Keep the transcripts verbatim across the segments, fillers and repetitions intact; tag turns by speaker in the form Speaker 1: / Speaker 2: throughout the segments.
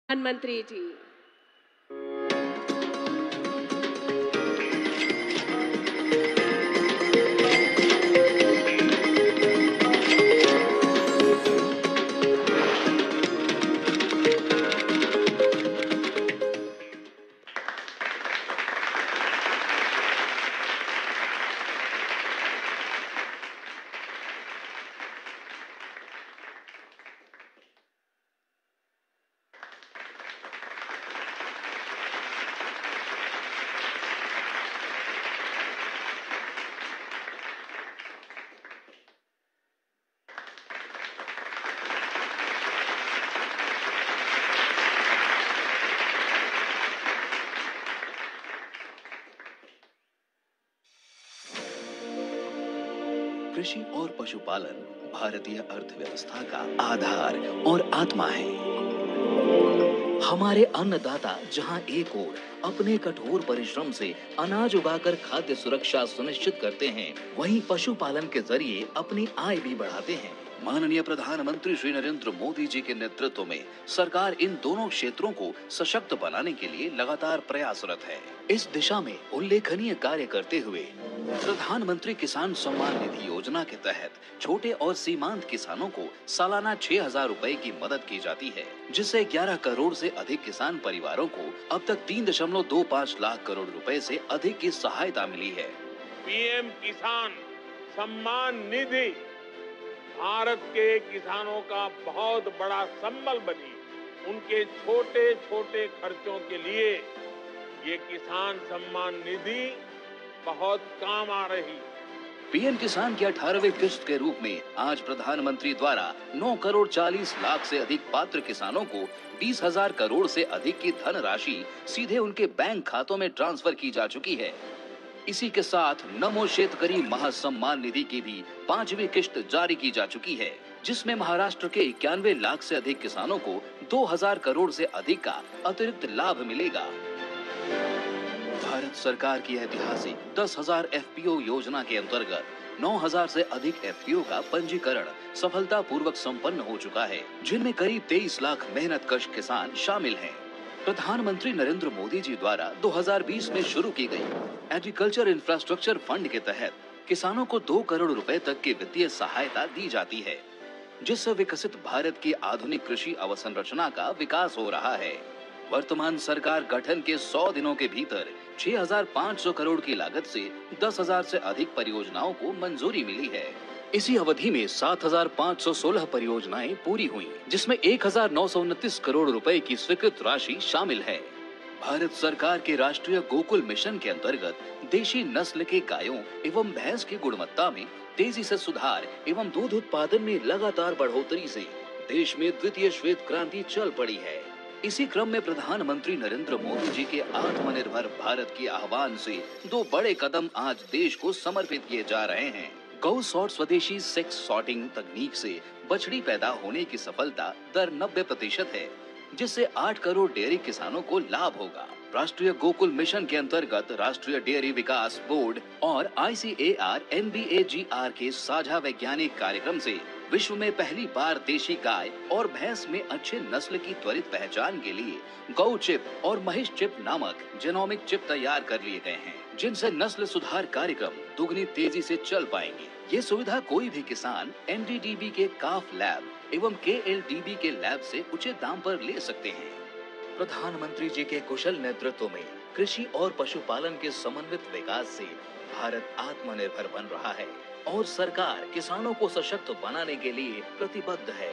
Speaker 1: प्रधानमंत्री जी।
Speaker 2: कृषि और पशुपालन भारतीय अर्थव्यवस्था का आधार और आत्मा है। हमारे अन्नदाता जहां एक ओर अपने कठोर परिश्रम से अनाज उगाकर खाद्य सुरक्षा सुनिश्चित करते हैं, वहीं पशुपालन के जरिए अपनी आय भी बढ़ाते हैं। माननीय प्रधानमंत्री श्री नरेंद्र मोदी जी के नेतृत्व में सरकार इन दोनों क्षेत्रों को सशक्त बनाने के लिए लगातार प्रयासरत है। इस दिशा में उल्लेखनीय कार्य करते हुए प्रधानमंत्री किसान सम्मान निधि योजना के तहत छोटे और सीमांत किसानों को सालाना छह हजार रुपए की मदद की जाती है, जिससे ग्यारह करोड़ से अधिक किसान परिवारों को अब तक तीन दशमलव दो पाँच लाख करोड़ रुपए से अधिक की सहायता मिली है।
Speaker 3: पीएम किसान सम्मान निधि भारत के किसानों का बहुत बड़ा संबल बनी। उनके छोटे छोटे खर्चों के लिए ये किसान सम्मान निधि बहुत काम आ रही।
Speaker 2: पीएम किसान की अठारहवीं किस्त के रूप में आज प्रधानमंत्री द्वारा नौ करोड़ चालीस लाख से अधिक पात्र किसानों को बीस हजार करोड़ से अधिक की धनराशि सीधे उनके बैंक खातों में ट्रांसफर की जा चुकी है। इसी के साथ नमो शेतकरी महासम्मान निधि की भी पांचवी किस्त जारी की जा चुकी है, जिसमें महाराष्ट्र के इक्यानवे लाख से अधिक किसानों को दो हजार करोड़ से अधिक का अतिरिक्त लाभ मिलेगा। भारत सरकार की ऐतिहासिक दस हजार एफपीओ योजना के अंतर्गत नौ हजार से अधिक एफपीओ का पंजीकरण सफलतापूर्वक संपन्न हो चुका है, जिनमें करीब तेईस लाख मेहनतकश किसान शामिल हैं। प्रधानमंत्री नरेंद्र मोदी जी द्वारा दो हजार बीस में शुरू की गई एग्रीकल्चर इंफ्रास्ट्रक्चर फंड के तहत किसानों को दो करोड़ रुपए तक की वित्तीय सहायता दी जाती है, जिससे विकसित भारत की आधुनिक कृषि अवसंरचना का विकास हो रहा है। वर्तमान सरकार गठन के सौ दिनों के भीतर छह हजार पाँच सौ करोड़ की लागत से दस हजार से अधिक परियोजनाओं को मंजूरी मिली है। इसी अवधि में सात हजार पाँच सौ सोलह परियोजनाएं पूरी हुई, जिसमें एक हजार नौ सौ उनतीस करोड़ रुपए की स्वीकृत राशि शामिल है। भारत सरकार के राष्ट्रीय गोकुल मिशन के अंतर्गत देशी नस्ल के गायों एवं भैंस की गुणवत्ता में तेजी से सुधार एवं दूध उत्पादन में लगातार बढ़ोतरी से देश में द्वितीय श्वेत क्रांति चल पड़ी है। इसी क्रम में प्रधानमंत्री नरेंद्र मोदी जी के आत्मनिर्भर भारत के आह्वान से दो बड़े कदम आज देश को समर्पित किए जा रहे हैं। गौ सॉर्ट स्वदेशी सेक्स सॉर्टिंग तकनीक से बछड़ी पैदा होने की सफलता दर नब्बे प्रतिशत है, जिससे आठ करोड़ डेयरी किसानों को लाभ होगा। राष्ट्रीय गोकुल मिशन के अंतर्गत राष्ट्रीय डेयरी विकास बोर्ड और आईसीएआर एनबीएजीआर के साझा वैज्ञानिक कार्यक्रम से विश्व में पहली बार देशी गाय और भैंस में अच्छे नस्ल की त्वरित पहचान के लिए गौ चिप और महिष चिप नामक जेनोमिक चिप तैयार कर लिए गए हैं, जिनसे नस्ल सुधार कार्यक्रम दुगनी तेजी से चल पाएंगे। ये सुविधा कोई भी किसान एनडीडीबी के काफ लैब एवं केएलडीबी के लैब से उचित दाम पर ले सकते हैं। प्रधानमंत्री जी के कुशल नेतृत्व में कृषि और पशुपालन के समन्वित विकास से भारत आत्मनिर्भर बन रहा है और सरकार किसानों को सशक्त बनाने के लिए प्रतिबद्ध है।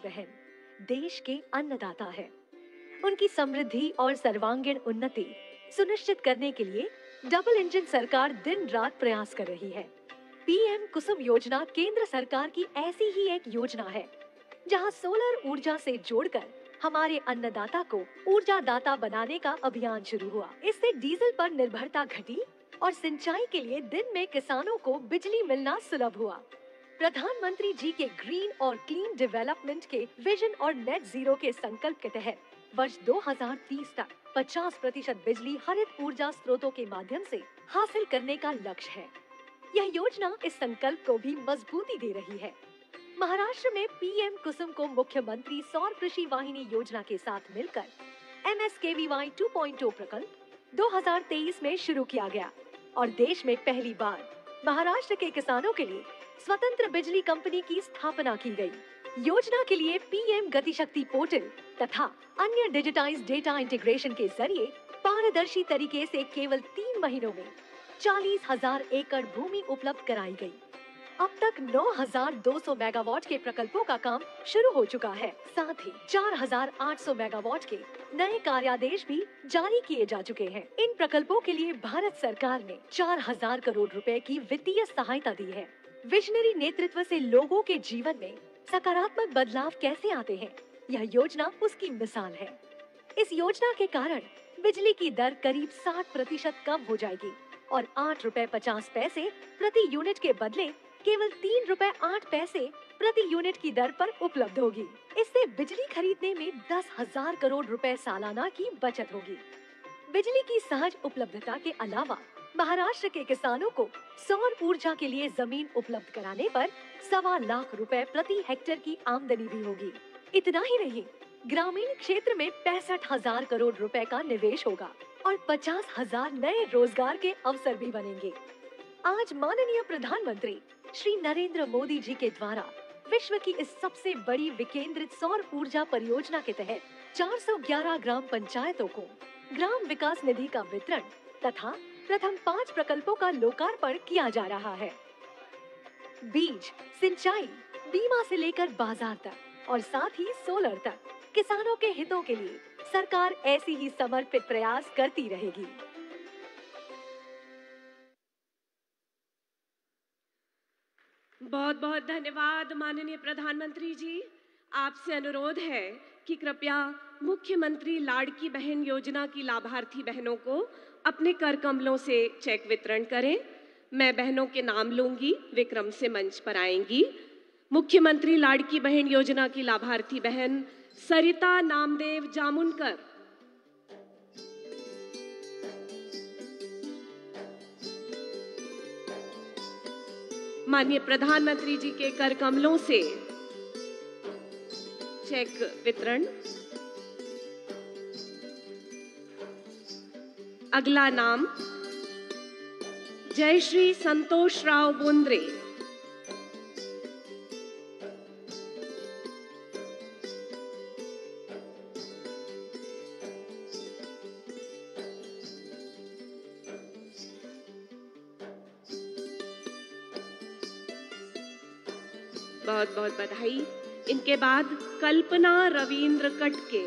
Speaker 1: बहन देश के अन्नदाता है। उनकी समृद्धि और सर्वांगीण उन्नति सुनिश्चित करने के लिए डबल इंजन सरकार दिन रात प्रयास कर रही है। पीएम कुसुम योजना केंद्र सरकार की ऐसी ही एक योजना है, जहां सोलर ऊर्जा से जोड़कर हमारे अन्नदाता को ऊर्जा दाता बनाने का अभियान शुरू हुआ। इससे डीजल पर निर्भरता घटी और सिंचाई के लिए दिन में किसानों को बिजली मिलना सुलभ हुआ। प्रधानमंत्री जी के ग्रीन और क्लीन डेवलपमेंट के विजन और नेट जीरो के संकल्प के तहत वर्ष दो हज़ार तीस तक पचास प्रतिशत बिजली हरित ऊर्जा स्रोतों के माध्यम से हासिल करने का लक्ष्य है। यह योजना इस संकल्प को भी मजबूती दे रही है। महाराष्ट्र में पीएम कुसुम को मुख्यमंत्री सौर कृषि वाहिनी योजना के साथ मिलकर M S K V Y two point O प्रकल्प दो हज़ार तेईस में शुरू किया गया और देश में पहली बार महाराष्ट्र के किसानों के लिए स्वतंत्र बिजली कंपनी की स्थापना की गई। योजना के लिए पीएम गति शक्ति पोर्टल तथा अन्य डिजिटाइज्ड डेटा इंटीग्रेशन के जरिए पारदर्शी तरीके से केवल तीन महीनों में चालीस हजार एकड़ भूमि उपलब्ध कराई गई। अब तक नौ हज़ार दो सौ मेगावाट के प्रकल्पों का काम शुरू हो चुका है। साथ ही चार हज़ार आठ सौ मेगावाट के नए कार्यादेश भी जारी किए जा चुके हैं। इन प्रकल्पों के लिए भारत सरकार ने चार हज़ार करोड़ रुपए की वित्तीय सहायता दी है। विजनरी नेतृत्व से लोगों के जीवन में सकारात्मक बदलाव कैसे आते हैं, यह योजना उसकी मिसाल है। इस योजना के कारण बिजली की दर करीब साठ प्रतिशत कम हो जाएगी और आठ रुपए पचास पैसे प्रति यूनिट के बदले केवल तीन रुपए आठ पैसे प्रति यूनिट की दर पर उपलब्ध होगी। इससे बिजली खरीदने में दस हजार करोड़ रुपए सालाना की बचत होगी। बिजली की सहज उपलब्धता के अलावा महाराष्ट्र के किसानों को सौर ऊर्जा के लिए जमीन उपलब्ध कराने पर सवा लाख रुपए प्रति हेक्टेयर की आमदनी भी होगी। इतना ही नहीं, ग्रामीण क्षेत्र में पैंसठ हजार करोड़ रुपए का निवेश होगा और पचास हजार नए रोजगार के अवसर भी बनेंगे। आज माननीय प्रधानमंत्री श्री नरेंद्र मोदी जी के द्वारा विश्व की इस सबसे बड़ी विकेंद्रित सौर ऊर्जा परियोजना के तहत चार सौ ग्यारह ग्राम पंचायतों को ग्राम विकास निधि का वितरण तथा प्रथम पाँच प्रकल्पों का लोकार्पण किया जा रहा है। बीज, सिंचाई, बीमा से लेकर बाजार तक और साथ ही सोलर तक किसानों के हितों के लिए सरकार ऐसी ही समर्पित प्रयास करती रहेगी।
Speaker 4: बहुत बहुत धन्यवाद माननीय प्रधानमंत्री जी। आपसे अनुरोध है कि कृपया मुख्यमंत्री लाड़की बहन योजना की लाभार्थी बहनों को अपने कर कमलों से चेक वितरण करें। मैं बहनों के नाम लूंगी, वे क्रम से मंच पर आएंगी। मुख्यमंत्री लाड़की बहन योजना की लाभार्थी बहन सरिता नामदेव जामुनकर। माननीय प्रधानमंत्री जी के कर कमलों से चेक वितरण। अगला नाम जय श्री संतोष राव बोंद्रे। बहुत बहुत बधाई। इनके बाद कल्पना रविंद्र कटके।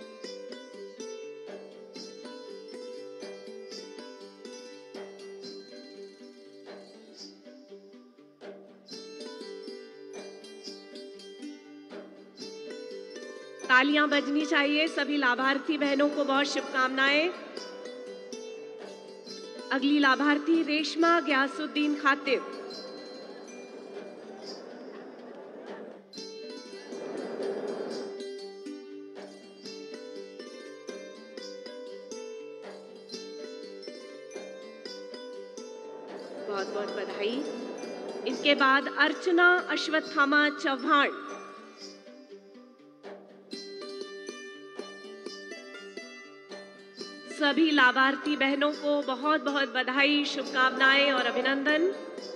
Speaker 4: तालियां बजनी चाहिए। सभी लाभार्थी बहनों को बहुत शुभकामनाएं। अगली लाभार्थी रेशमा गयासुद्दीन खातिब। बहुत बहुत बधाई। इनके बाद अर्चना अश्वत्थामा चौहान। सभी लाभार्थी बहनों को बहुत बहुत बधाई, शुभकामनाएं और अभिनंदन।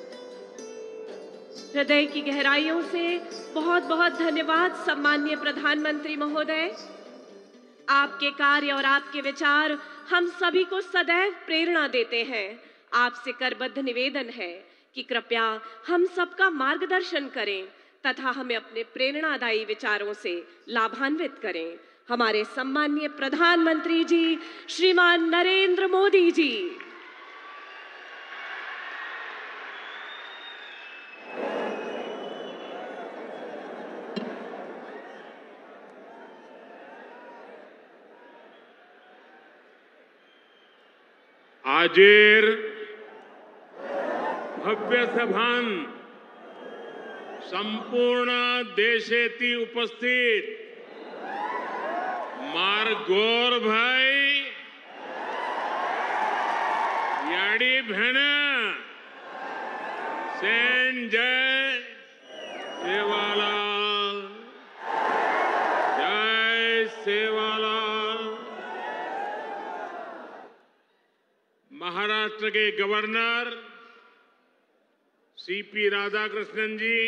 Speaker 4: हृदय की गहराइयों से बहुत बहुत धन्यवाद सम्माननीय प्रधानमंत्री महोदय। आपके कार्य और आपके विचार हम सभी को सदैव प्रेरणा देते हैं। आपसे करबद्ध निवेदन है कि कृपया हम सबका मार्गदर्शन करें तथा हमें अपने प्रेरणादायी विचारों से लाभान्वित करें। हमारे सम्माननीय प्रधानमंत्री जी श्रीमान नरेंद्र मोदी जी।
Speaker 3: आजेर भव्य सभान संपूर्ण देशेती उपस्थित मार गोर भाई याडी बहन सेन जय सेवालाल जय सेवालाल। महाराष्ट्र के गवर्नर सीपी राधाकृष्णन जी,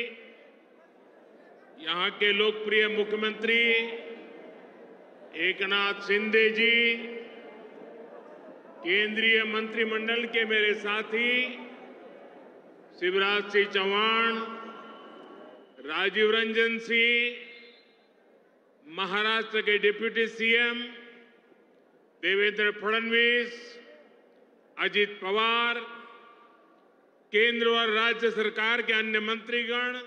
Speaker 3: यहां के लोकप्रिय मुख्यमंत्री एकनाथ शिंदे जी, केंद्रीय मंत्रिमंडल के मेरे साथी शिवराज सिंह चौहान, राजीव रंजन सिंह, महाराष्ट्र के डिप्टी सीएम देवेंद्र फडणवीस, अजित पवार, केंद्र और राज्य सरकार के अन्य मंत्रीगण,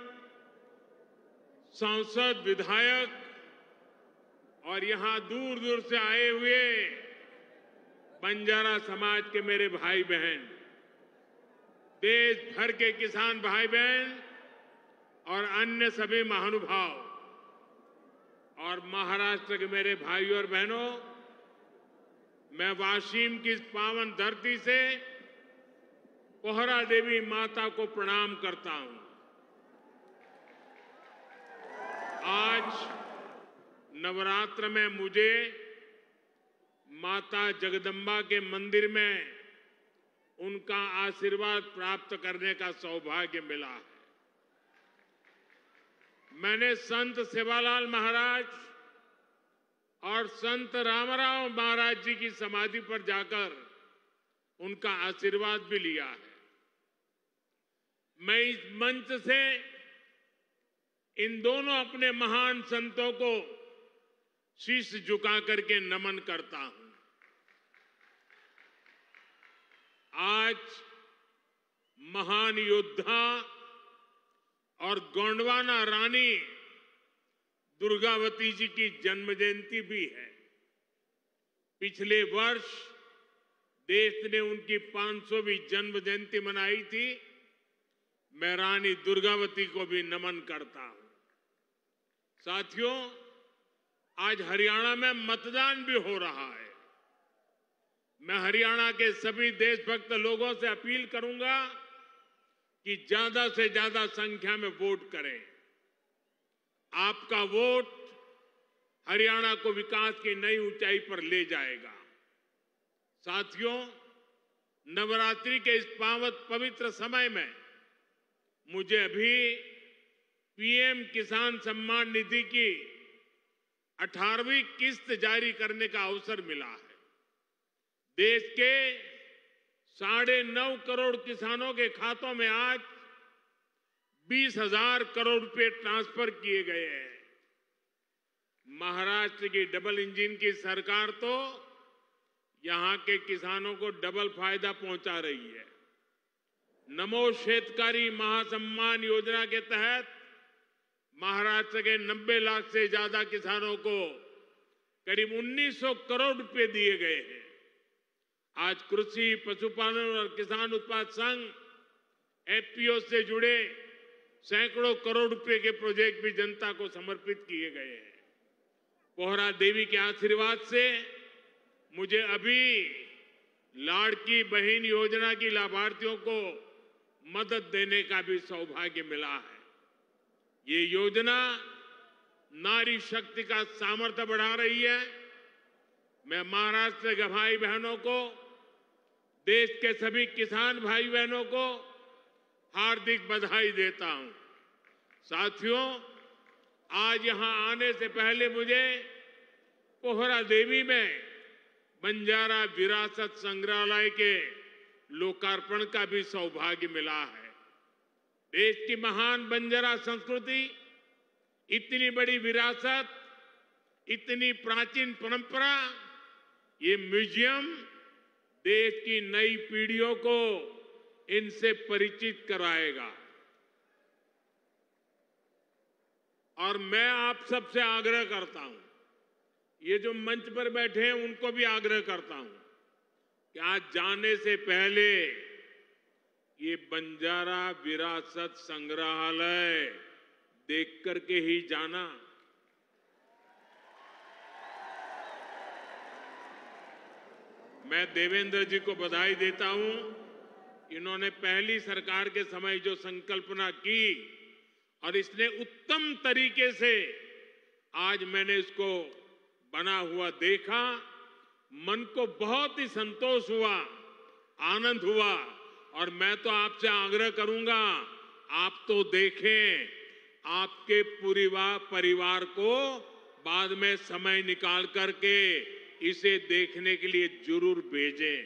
Speaker 3: सांसद, विधायक और यहां दूर दूर से आए हुए बंजारा समाज के मेरे भाई बहन, देश भर के किसान भाई बहन और अन्य सभी महानुभाव और महाराष्ट्र के मेरे भाइयों और बहनों, मैं वाशिम की इस पावन धरती से पोहरा देवी माता को प्रणाम करता हूं। आज नवरात्र में मुझे माता जगदम्बा के मंदिर में उनका आशीर्वाद प्राप्त करने का सौभाग्य मिला है। मैंने संत सेवालाल महाराज और संत रामराव महाराज जी की समाधि पर जाकर उनका आशीर्वाद भी लिया है। मैं इस मंच से इन दोनों अपने महान संतों को शीश झुका करके नमन करता हूं। आज महान योद्धा और गोंडवाना रानी दुर्गावती जी की जन्म जयंती भी है। पिछले वर्ष देश ने उनकी पांच सौवीं जन्म जयंती मनाई थी। मैं रानी दुर्गावती को भी नमन करता हूं। साथियों, आज हरियाणा में मतदान भी हो रहा है। मैं हरियाणा के सभी देशभक्त लोगों से अपील करूंगा कि ज्यादा से ज्यादा संख्या में वोट करें। आपका वोट हरियाणा को विकास की नई ऊंचाई पर ले जाएगा। साथियों, नवरात्रि के इस पावन पवित्र समय में मुझे अभी पीएम किसान सम्मान निधि की अठारहवीं किस्त जारी करने का अवसर मिला है। देश के साढ़े नौ करोड़ किसानों के खातों में आज बीस हजार करोड़ रुपए ट्रांसफर किए गए हैं। महाराष्ट्र की डबल इंजन की सरकार तो यहां के किसानों को डबल फायदा पहुंचा रही है। नमो शेतकारी महासम्मान योजना के तहत महाराष्ट्र के नब्बे लाख से ज्यादा किसानों को करीब उन्नीस सौ करोड़ रुपए दिए गए हैं। आज कृषि, पशुपालन और किसान उत्पाद संघ एफपीओ से जुड़े सैकड़ों करोड़ रुपए के प्रोजेक्ट भी जनता को समर्पित किए गए हैं। पोहरा देवी के आशीर्वाद से मुझे अभी लाड़की बहन योजना की लाभार्थियों को मदद देने का भी सौभाग्य मिला है। ये योजना नारी शक्ति का सामर्थ्य बढ़ा रही है। मैं महाराष्ट्र के भाई बहनों को, देश के सभी किसान भाई बहनों को हार्दिक बधाई देता हूं। साथियों, आज यहां आने से पहले मुझे पोहरा देवी में बंजारा विरासत संग्रहालय के लोकार्पण का भी सौभाग्य मिला है। देश की महान बंजारा संस्कृति इतनी बड़ी विरासत, इतनी प्राचीन परंपरा, ये म्यूजियम देश की नई पीढ़ियों को इनसे परिचित कराएगा। और मैं आप सबसे आग्रह करता हूं, ये जो मंच पर बैठे हैं उनको भी आग्रह करता हूं कि आज जाने से पहले ये बंजारा विरासत संग्रहालय देख करके ही जाना। मैं देवेंद्र जी को बधाई देता हूं, इन्होंने पहली सरकार के समय जो संकल्पना की और इसने उत्तम तरीके से आज मैंने इसको बना हुआ देखा, मन को बहुत ही संतोष हुआ, आनंद हुआ। और मैं तो आपसे आग्रह करूंगा, आप तो देखें, आपके पूरे परिवार को बाद में समय निकाल करके इसे देखने के लिए जरूर भेजें।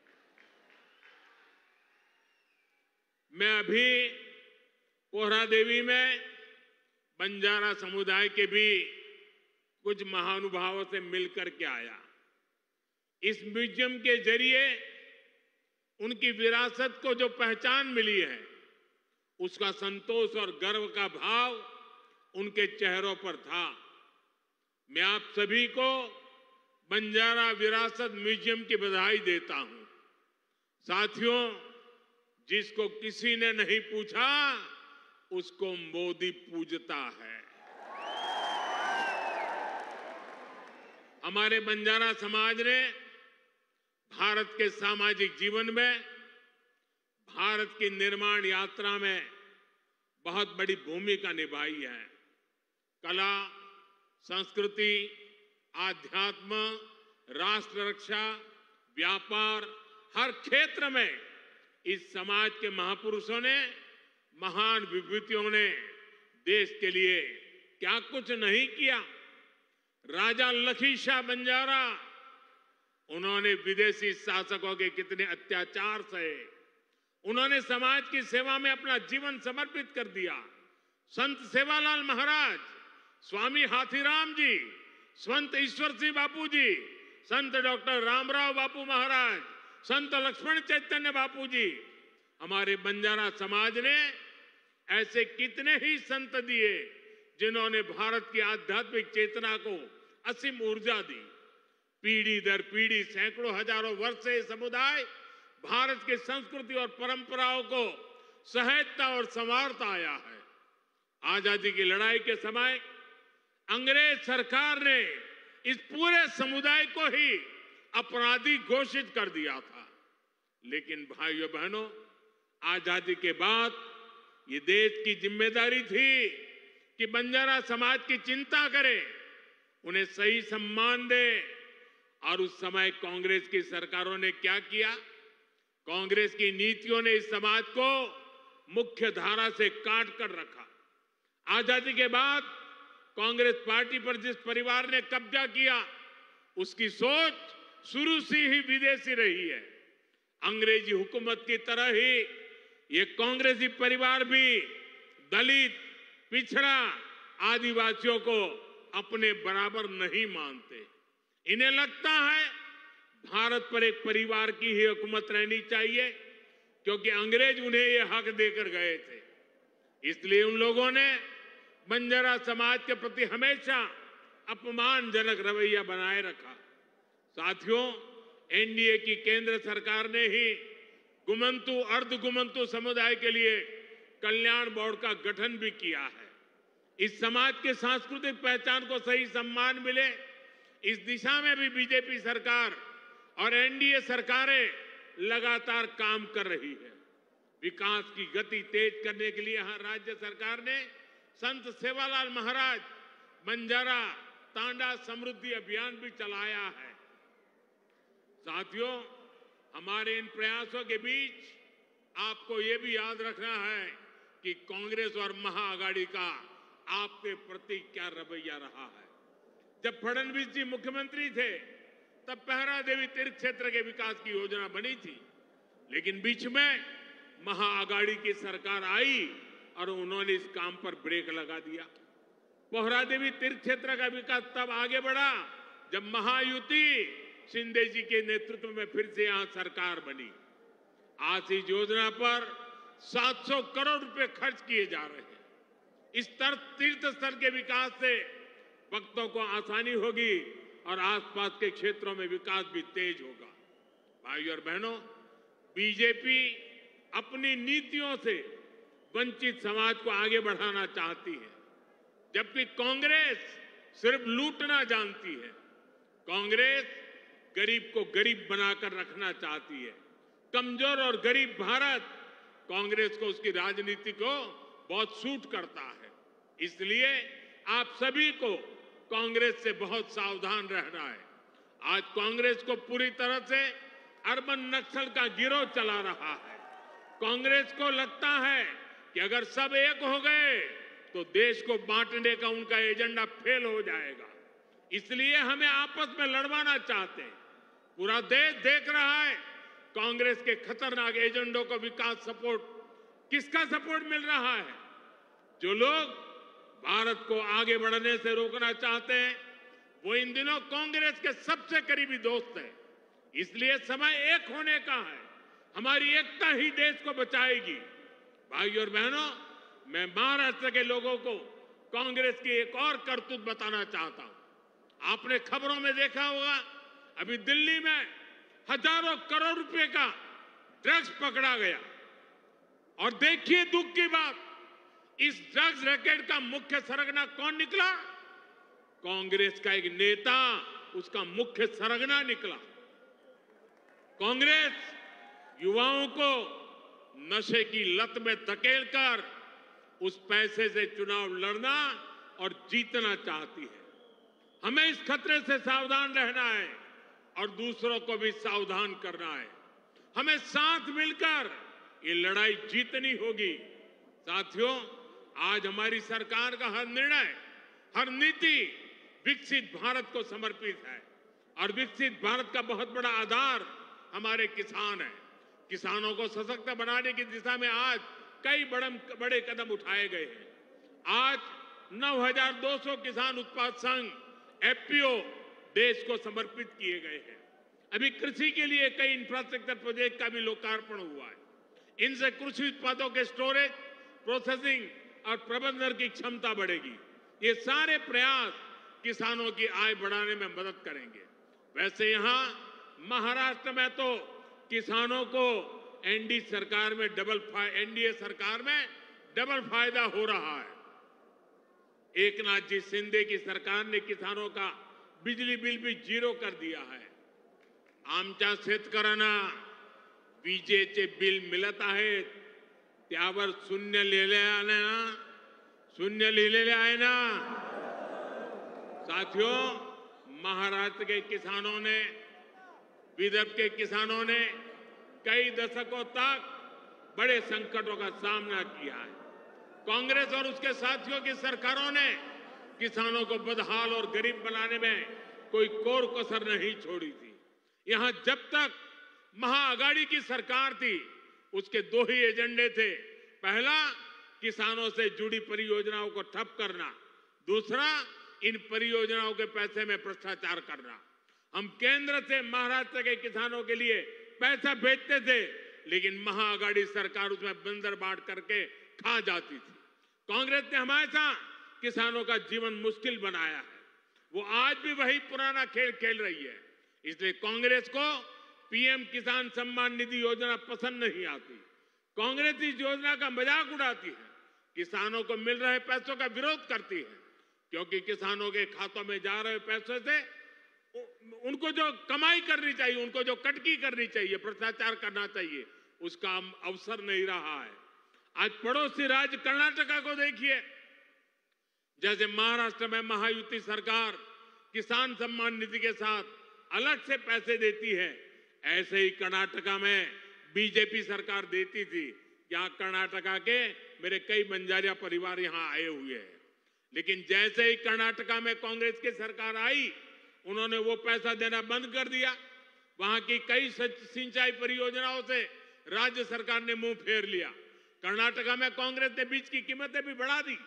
Speaker 3: मैं अभी पोहरा देवी में बंजारा समुदाय के भी कुछ महानुभावों से मिलकर के आया। इस म्यूजियम के जरिए उनकी विरासत को जो पहचान मिली है, उसका संतोष और गर्व का भाव उनके चेहरों पर था। मैं आप सभी को बंजारा विरासत म्यूजियम की बधाई देता हूं। साथियों, जिसको किसी ने नहीं पूछा, उसको मोदी पूजता है। हमारे बंजारा समाज ने भारत के सामाजिक जीवन में, भारत की निर्माण यात्रा में बहुत बड़ी भूमिका निभाई है। कला, संस्कृति, आध्यात्म, राष्ट्र रक्षा, व्यापार, हर क्षेत्र में इस समाज के महापुरुषों ने, महान विभूतियों ने देश के लिए क्या कुछ नहीं किया। राजा लखी शाह बंजारा, उन्होंने विदेशी शासकों के कितने अत्याचार सहे, उन्होंने समाज की सेवा में अपना जीवन समर्पित कर दिया। संत सेवालाल महाराज, स्वामी हाथीराम जी, संत ईश्वर सिंह बापू जी, संत डॉक्टर रामराव बापू महाराज, संत लक्ष्मण चैतन्य बापू जी, हमारे बंजारा समाज ने ऐसे कितने ही संत दिए जिन्होंने भारत की आध्यात्मिक चेतना को असीम ऊर्जा दी। पीढ़ी दर पीढ़ी, सैकड़ों हजारों वर्ष से समुदाय भारत की संस्कृति और परंपराओं को सहेजता और संवारता आया है। आजादी की लड़ाई के समय अंग्रेज सरकार ने इस पूरे समुदाय को ही अपराधी घोषित कर दिया था। लेकिन भाइयों बहनों, आजादी के बाद ये देश की जिम्मेदारी थी कि बंजारा समाज की चिंता करे, उन्हें सही सम्मान दे। और उस समय कांग्रेस की सरकारों ने क्या किया? कांग्रेस की नीतियों ने इस समाज को मुख्य धारा से काट कर रखा। आजादी के बाद कांग्रेस पार्टी पर जिस परिवार ने कब्जा किया, उसकी सोच शुरू से ही विदेशी रही है। अंग्रेजी हुकूमत की तरह ही ये कांग्रेसी परिवार भी दलित, पिछड़ा, आदिवासियों को अपने बराबर नहीं मानते। इन्हें लगता है भारत पर एक परिवार की ही हुकूमत रहनी चाहिए, क्योंकि अंग्रेज उन्हें ये हक देकर गए थे। इसलिए उन लोगों ने बंजारा समाज के प्रति हमेशा अपमानजनक रवैया बनाए रखा। साथियों, एनडीए की केंद्र सरकार ने ही गुमंतु, अर्ध गुमंतु समुदाय के लिए कल्याण बोर्ड का गठन भी किया है। इस समाज के सांस्कृतिक पहचान को सही सम्मान मिले, इस दिशा में भी बीजेपी सरकार और एनडीए सरकारें लगातार काम कर रही है। विकास की गति तेज करने के लिए यहां राज्य सरकार ने संत सेवालाल महाराज बंजारा तांडा समृद्धि अभियान भी चलाया है। साथियों, हमारे इन प्रयासों के बीच आपको ये भी याद रखना है कि कांग्रेस और महाआघाड़ी का आपके प्रति क्या रवैया रहा है। जब फडणवीस जी मुख्यमंत्री थे, तब पहरा देवी तीर्थ क्षेत्र के विकास की योजना बनी थी, लेकिन बीच में महाआघाड़ी की सरकार आई और उन्होंने इस काम पर ब्रेक लगा दिया। पोहरादेवी तीर्थ क्षेत्र का विकास तब आगे बढ़ा जब महायुति शिंदे जी के नेतृत्व में फिर से यहां सरकार बनी। आज इस योजना पर सात सौ करोड़ रुपए खर्च किए जा रहे हैं। इस तीर्थ स्थल के विकास से भक्तों को आसानी होगी और आसपास के क्षेत्रों में विकास भी तेज होगा। भाइयों और बहनों, बीजेपी अपनी नीतियों से वंचित समाज को आगे बढ़ाना चाहती है, जबकि कांग्रेस सिर्फ लूटना जानती है। कांग्रेस गरीब को गरीब बनाकर रखना चाहती है। कमजोर और गरीब भारत कांग्रेस को उसकी राजनीति को बहुत सूट करता है। इसलिए आप सभी को कांग्रेस से बहुत सावधान रहना है। आज कांग्रेस को पूरी तरह से अर्बन नक्सल का गिरोह चला रहा है। कांग्रेस को लगता है कि अगर सब एक हो गए तो देश को बांटने का उनका एजेंडा फेल हो जाएगा। इसलिए हमें आपस में लड़वाना चाहते हैं। पूरा देश देख रहा है कांग्रेस के खतरनाक एजेंडों को। विकास सपोर्ट किसका सपोर्ट मिल रहा है? जो लोग भारत को आगे बढ़ने से रोकना चाहते हैं वो इन दिनों कांग्रेस के सबसे करीबी दोस्त हैं। इसलिए समय एक होने का है। हमारी एकता ही देश को बचाएगी। भाइयों और बहनों, मैं महाराष्ट्र के लोगों को कांग्रेस की एक और करतूत बताना चाहता हूं। आपने खबरों में देखा होगा, अभी दिल्ली में हजारों करोड़ रुपए का ड्रग्स पकड़ा गया। और देखिए दुख की बात, इस ड्रग्स रैकेट का मुख्य सरगना कौन निकला? कांग्रेस का एक नेता उसका मुख्य सरगना निकला। कांग्रेस युवाओं को नशे की लत में धकेलकर उस पैसे से चुनाव लड़ना और जीतना चाहती है। हमें इस खतरे से सावधान रहना है और दूसरों को भी सावधान करना है। हमें साथ मिलकर ये लड़ाई जीतनी होगी। साथियों, आज हमारी सरकार का हर निर्णय, हर नीति विकसित भारत को समर्पित है। और विकसित भारत का बहुत बड़ा आधार हमारे किसान हैं। किसानों को सशक्त बनाने की दिशा में आज कई बड़े बड़े कदम उठाए गए हैं। आज नौ हज़ार दो सौ किसान उत्पाद संघ एफपीओ देश को समर्पित किए गए हैं। अभी कृषि के लिए कई इंफ्रास्ट्रक्चर प्रोजेक्ट का भी लोकार्पण हुआ है। इनसे कृषि उत्पादों के स्टोरेज, प्रोसेसिंग और प्रबंधन की क्षमता बढ़ेगी। ये सारे प्रयास किसानों की आय बढ़ाने में मदद करेंगे। वैसे यहां महाराष्ट्र में तो किसानों को एनडी सरकार में डबल एनडीए सरकार में डबल फायदा हो रहा है। एक नाथ जी शिंदे की सरकार ने किसानों का बिजली बिल भी जीरो कर दिया है। आमच्या शेतकऱ्यांना विजेचे बिल मिळत आहेत, त्यावर शून्य लिहिलेले आहे ना, शून्य लिहिलेले आहे ना। साथियों, महाराष्ट्र के किसानों ने, विदर्भ के किसानों ने कई दशकों तक बड़े संकटों का सामना किया है। कांग्रेस और उसके साथियों की सरकारों ने किसानों को बदहाल और गरीब बनाने में कोई कोर कसर नहीं छोड़ी थी। यहां जब तक महाअघाड़ी की सरकार थी, उसके दो ही एजेंडे थे। पहला, किसानों से जुड़ी परियोजनाओं को ठप करना। दूसरा, इन परियोजनाओं के पैसे में भ्रष्टाचार करना। हम केंद्र से महाराष्ट्र के किसानों के लिए पैसा भेजते थे, लेकिन महाअघाड़ी सरकार उसमें बंदर बांट करके खा जाती थी। कांग्रेस ने हमेशा किसानों का जीवन मुश्किल बनाया है। वो आज भी वही पुराना खेल खेल रही है। इसलिए कांग्रेस को पीएम किसान सम्मान निधि योजना पसंद नहीं आती। कांग्रेस इस योजना का मजाक उड़ाती है, किसानों को मिल रहे पैसों का विरोध करती है, क्योंकि किसानों के खातों में जा रहे पैसों से उनको जो कमाई करनी चाहिए, उनको जो कटकी करनी चाहिए, भ्रष्टाचार करना चाहिए, उसका अवसर नहीं रहा है। आज पड़ोसी राज्य कर्नाटका को देखिए, जैसे महाराष्ट्र में महायुति सरकार किसान सम्मान निधि के साथ अलग से पैसे देती है, ऐसे ही कर्नाटका में बीजेपी सरकार देती थी। यहाँ कर्नाटका के मेरे कई बंजारिया परिवार यहाँ आए हुए हैं, लेकिन जैसे ही कर्नाटका में कांग्रेस की सरकार आई, उन्होंने वो पैसा देना बंद कर दिया। वहां की कई सिंचाई परियोजनाओं से राज्य सरकार ने मुंह फेर लिया। कर्नाटका में कांग्रेस ने बीज की कीमतें भी बढ़ा दी।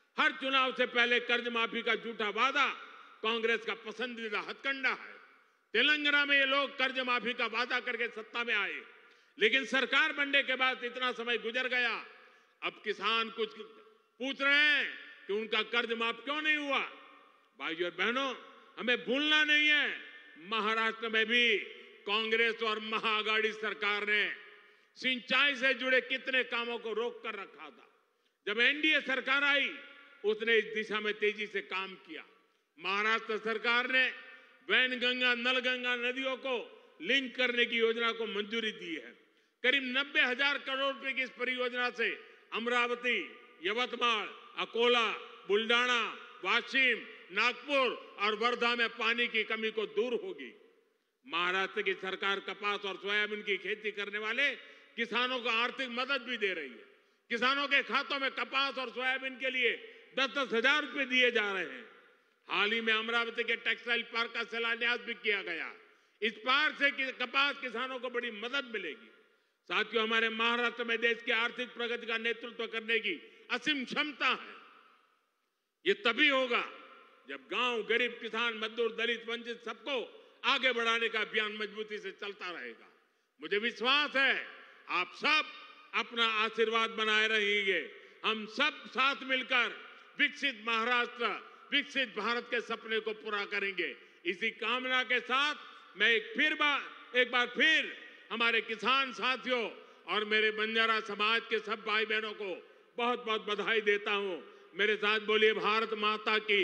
Speaker 3: हर चुनाव से पहले कर्ज माफी का झूठा वादा कांग्रेस का पसंदीदा हथकंडा है। तेलंगाना में ये लोग कर्ज माफी का वादा करके सत्ता में आए, लेकिन सरकार बनने के बाद इतना समय गुजर गया, अब किसान कुछ पूछ रहे हैं कि उनका कर्ज माफ क्यों नहीं हुआ। भाइयों और बहनों, हमें भूलना नहीं है, महाराष्ट्र में भी कांग्रेस और महाआघाड़ी सरकार ने सिंचाई से जुड़े कितने कामों को रोक कर रखा था। जब एनडीए सरकार आई, उसने इस दिशा में तेजी से काम किया। महाराष्ट्र सरकार ने वैनगंगा, नलगंगा नदियों को लिंक करने की योजना को मंजूरी दी है। करीब नब्बे हजार करोड़ रुपए की इस परियोजना से अमरावती, यवतमाल, अकोला, बुल्डाना, वाशिम, नागपुर और वर्धा में पानी की कमी को दूर होगी। महाराष्ट्र की सरकार कपास और सोयाबीन की खेती करने वाले किसानों को आर्थिक मदद भी दे रही है। किसानों के खातों में कपास और सोयाबीन के लिए दस दस हजार रुपए दिए जा रहे हैं। हाल ही में अमरावती के टेक्सटाइल पार्क का शिलान्यास भी किया गया। इस पार्क से कपास किसानों को बड़ी मदद मिलेगी। साथियों, हमारे महाराष्ट्र में देश की आर्थिक प्रगति का नेतृत्व करने की असीम क्षमता है। ये तभी होगा जब गांव, गरीब, किसान, मजदूर, दलित, वंचित सबको आगे बढ़ाने का अभियान मजबूती से चलता रहेगा। मुझे विश्वास है आप सब अपना आशीर्वाद बनाए रहेंगे। हम सब साथ मिलकर विकसित महाराष्ट्र, विकसित भारत के सपने को पूरा करेंगे। इसी कामना के साथ मैं एक फिर बार एक बार फिर हमारे किसान साथियों और मेरे बंजारा समाज के सब भाई बहनों को बहुत बहुत बधाई देता हूं। मेरे साथ बोलिए, भारत माता की,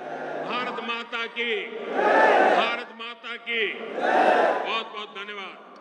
Speaker 3: भारत माता की, भारत माता की। बहुत बहुत धन्यवाद।